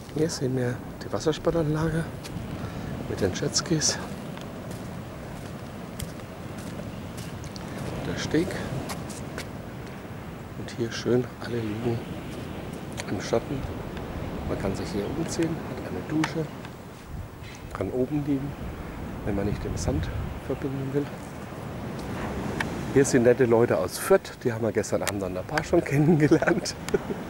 Hier sehen wir die Wassersportanlage mit den Jetskis. Der Steg. Und hier schön, alle liegen im Schatten. Man kann sich hier umziehen, hat eine Dusche, kann oben liegen, wenn man nicht im Sand verbinden will. Hier sind nette Leute aus Fürth, die haben wir gestern Abend an der Bar schon kennengelernt.